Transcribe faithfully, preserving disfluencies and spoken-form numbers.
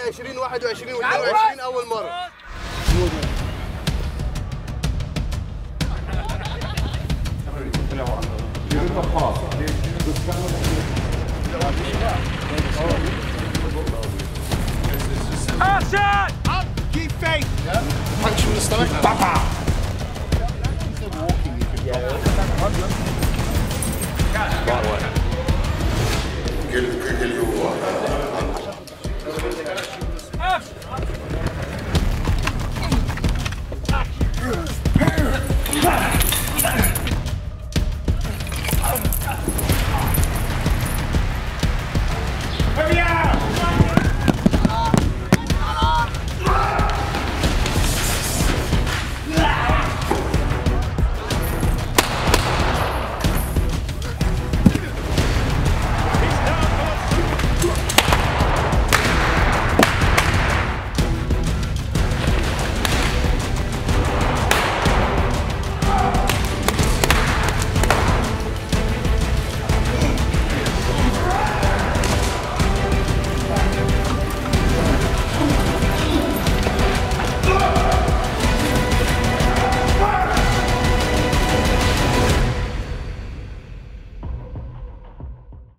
عشرين واحد وعشرين واثنين وعشرين اول مره. Action! Up, keep faith. Yeah. Punch from the stomach. Papa. قل قل هو